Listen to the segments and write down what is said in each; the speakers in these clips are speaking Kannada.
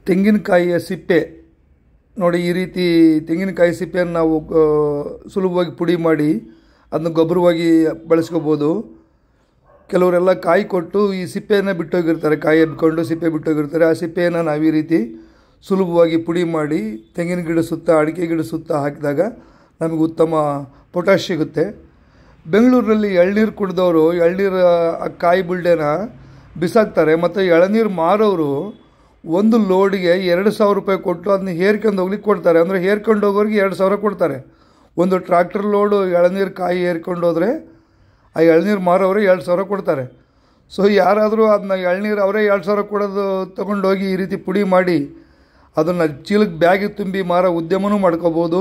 ತೆಂಗಿನಕಾಯಿಯ ಸಿಪ್ಪೆ ನೋಡಿ, ಈ ರೀತಿ ತೆಂಗಿನಕಾಯಿ ಸಿಪ್ಪೆಯನ್ನು ನಾವು ಸುಲಭವಾಗಿ ಪುಡಿ ಮಾಡಿ ಅದನ್ನು ಗೊಬ್ಬರವಾಗಿ ಬಳಸ್ಕೋಬೋದು. ಕೆಲವರೆಲ್ಲ ಕಾಯಿ ಕೊಟ್ಟು ಈ ಸಿಪ್ಪೆಯನ್ನು ಬಿಟ್ಟೋಗಿರ್ತಾರೆ, ಕಾಯಿ ಎಬ್ಕೊಂಡು ಸಿಪ್ಪೆ ಬಿಟ್ಟೋಗಿರ್ತಾರೆ. ಆ ಸಿಪ್ಪೆಯನ್ನು ನಾವು ಈ ರೀತಿ ಸುಲಭವಾಗಿ ಪುಡಿ ಮಾಡಿ ತೆಂಗಿನ ಗಿಡ ಸುತ್ತ, ಅಡಿಕೆ ಗಿಡ ಸುತ್ತ ಹಾಕಿದಾಗ ನಮಗೆ ಉತ್ತಮ ಪೊಟ್ಯಾಶ್ ಸಿಗುತ್ತೆ. ಬೆಂಗಳೂರಿನಲ್ಲಿ ಎಳ್ನೀರು ಕುಡಿದವರು ಎಳ್ನೀರು ಕಾಯಿ ಬುಲ್ಡೆನ ಬಿಸಾಕ್ತಾರೆ, ಮತ್ತು ಎಳನೀರು ಮಾರೋರು ಒಂದು ಲೋಡಿಗೆ 2,000 ರೂಪಾಯಿ ಕೊಟ್ಟು ಅದನ್ನ ಹೇರ್ಕೊಂಡು ಹೋಗ್ಲಿಕ್ಕೆ ಕೊಡ್ತಾರೆ. ಅಂದರೆ ಹೇರ್ಕೊಂಡು ಹೋಗೋರಿಗೆ 2,000 ಕೊಡ್ತಾರೆ. ಒಂದು ಟ್ರ್ಯಾಕ್ಟರ್ ಲೋಡು ಎಳನೀರು ಕಾಯಿ ಹೇರ್ಕೊಂಡು ಹೋದರೆ ಆ ಎಳ್ನೀರು ಮಾರೋರು 2,000 ಕೊಡ್ತಾರೆ. ಸೊ ಯಾರಾದರೂ ಅದನ್ನ ಎಳ್ನೀರು ಅವರೇ 2,000 ಕೊಡೋದು ತೊಗೊಂಡೋಗಿ ಈ ರೀತಿ ಪುಡಿ ಮಾಡಿ ಅದನ್ನು ಚೀಲಕ್ಕೆ ಬ್ಯಾಗಿಗೆ ತುಂಬಿ ಮಾರೋ ಉದ್ಯಮನೂ ಮಾಡ್ಕೋಬೋದು.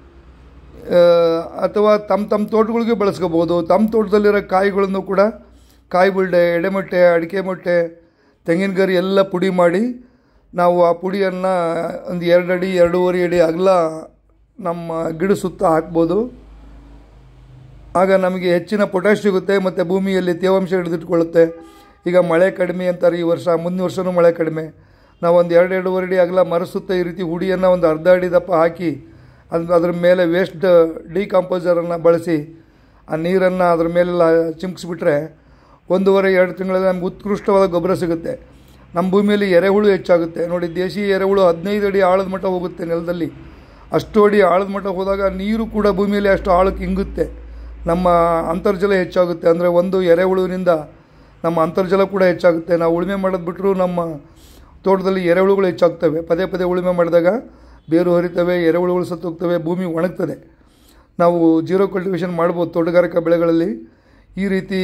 ಅಥವಾ ತಮ್ಮ ತೋಟಗಳಿಗೆ ಬಳಸ್ಕೋಬೋದು. ತಮ್ಮ ತೋಟದಲ್ಲಿರೋ ಕಾಯಿಗಳನ್ನು ಕೂಡ ಕಾಯಿ ಬುಲ್ಡೆ, ಎಡೆಮೊಟ್ಟೆ, ಅಡಿಕೆ ಮೊಟ್ಟೆ, ತೆಂಗಿನ ಗರಿ ಎಲ್ಲ ಪುಡಿ ಮಾಡಿ ನಾವು ಆ ಪುಡಿಯನ್ನು ಒಂದು 2 ಅಡಿ 2.5 ಅಡಿ ಅಗಲ ನಮ್ಮ ಗಿಡ ಸುತ್ತ ಹಾಕ್ಬೋದು. ಆಗ ನಮಗೆ ಹೆಚ್ಚಿನ ಪೊಟ್ಯಾಶ್ ಸಿಗುತ್ತೆ ಮತ್ತು ಭೂಮಿಯಲ್ಲಿ ತೇವಾಂಶ ಹಿಡಿದಿಟ್ಕೊಳ್ಳುತ್ತೆ. ಈಗ ಮಳೆ ಕಡಿಮೆ ಅಂತಾರೆ ಈ ವರ್ಷ, ಮುಂದಿನ ವರ್ಷವೂ ಮಳೆ ಕಡಿಮೆ. ನಾವು ಒಂದು 2-2.5 ಅಡಿ ಅಗಲ ಮರ ಸುತ್ತ ಈ ರೀತಿ ಹುಡಿಯನ್ನು ಒಂದು ಅರ್ಧ ಅಡಿ ದಪ್ಪ ಹಾಕಿ ಅದ್ರ ಮೇಲೆ ವೇಸ್ಟ್ ಡಿಕಾಂಪೋಸರನ್ನು ಬಳಸಿ ಆ ನೀರನ್ನು ಅದ್ರ ಮೇಲೆಲ್ಲ ಚಿಮ್ಕಿಸ್ಬಿಟ್ರೆ 1.5-2 ತಿಂಗಳಲ್ಲಿ ನಮ್ಗೆ ಉತ್ಕೃಷ್ಟವಾದ ಗೊಬ್ಬರ ಸಿಗುತ್ತೆ. ನಮ್ಮ ಭೂಮಿಯಲ್ಲಿ ಎರೆಹುಳು ಹೆಚ್ಚಾಗುತ್ತೆ. ನೋಡಿ, ದೇಶಿ ಎರೆಹುಳು 15 ಅಡಿ ಆಳದ ಮಟ್ಟ ಹೋಗುತ್ತೆ ನೆಲದಲ್ಲಿ. ಅಷ್ಟು ಅಡಿ ಆಳದ ಮಟ್ಟ ಹೋದಾಗ ನೀರು ಕೂಡ ಭೂಮಿಯಲ್ಲಿ ಅಷ್ಟು ಆಳಕ್ಕೆ ಇಂಗುತ್ತೆ. ನಮ್ಮ ಅಂತರ್ಜಲ ಹೆಚ್ಚಾಗುತ್ತೆ. ಅಂದರೆ ಒಂದು ಎರೆಹುಳುವಿನಿಂದ ನಮ್ಮ ಅಂತರ್ಜಲ ಕೂಡ ಹೆಚ್ಚಾಗುತ್ತೆ. ನಾವು ಉಳುಮೆ ಮಾಡೋದು ಬಿಟ್ಟರು ನಮ್ಮ ತೋಟದಲ್ಲಿ ಎರೆಹುಳುಗಳು ಹೆಚ್ಚಾಗ್ತವೆ. ಪದೇ ಪದೇ ಉಳುಮೆ ಮಾಡಿದಾಗ ಬೇರು ಹರಿತವೆ, ಎರೆಹುಳುಗಳು ಸತ್ತು ಹೋಗ್ತವೆ, ಭೂಮಿ ಒಣಗ್ತದೆ. ನಾವು ಜೀರೋ ಕಲ್ಟಿವೇಷನ್ ಮಾಡ್ಬೋದು ತೋಟಗಾರಿಕಾ ಬೆಳೆಗಳಲ್ಲಿ. ಈ ರೀತಿ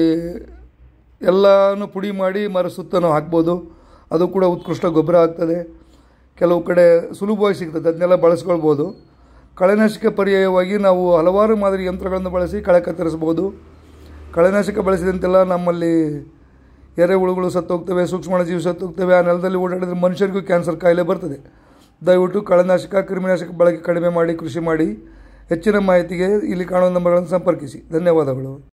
ಎಲ್ಲನೂ ಪುಡಿ ಮಾಡಿ ಮರ ಸುತ್ತನೂ ಹಾಕ್ಬೋದು. ಅದು ಕೂಡ ಉತ್ಕೃಷ್ಟ ಗೊಬ್ಬರ ಆಗ್ತದೆ. ಕೆಲವು ಕಡೆ ಸುಲಭವಾಗಿ ಸಿಗ್ತದೆ, ಅದನ್ನೆಲ್ಲ ಬಳಸ್ಕೊಳ್ಬೋದು. ಕಳೆನಾಶಕ ಪರ್ಯಾಯವಾಗಿ ನಾವು ಹಲವಾರು ಮಾದರಿ ಯಂತ್ರಗಳನ್ನು ಬಳಸಿ ಕಳೆ ಕತ್ತರಿಸ್ಬೋದು. ಕಳೆನಾಶಕ ಬಳಸಿದಂತೆಲ್ಲ ನಮ್ಮಲ್ಲಿ ಎರೆಹುಳುಗಳು ಸತ್ತೋಗ್ತವೆ, ಸೂಕ್ಷ್ಮಾಣುಜೀವಿ ಸತ್ತೋಗ್ತವೆ. ಆ ನೆಲದಲ್ಲಿ ಓಡಾಡಿದ್ರೆ ಮನುಷ್ಯರಿಗೂ ಕ್ಯಾನ್ಸರ್ ಕಾಯಿಲೆ ಬರ್ತದೆ. ದಯವಿಟ್ಟು ಕಳೆನಾಶಕ, ಕ್ರಿಮಿನಾಶಕ ಬಳಕೆ ಕಡಿಮೆ ಮಾಡಿ ಕೃಷಿ ಮಾಡಿ. ಹೆಚ್ಚಿನ ಮಾಹಿತಿಗೆ ಇಲ್ಲಿ ಕಾಣುವ ನಂಬರ್ಗಳನ್ನು ಸಂಪರ್ಕಿಸಿ. ಧನ್ಯವಾದಗಳು.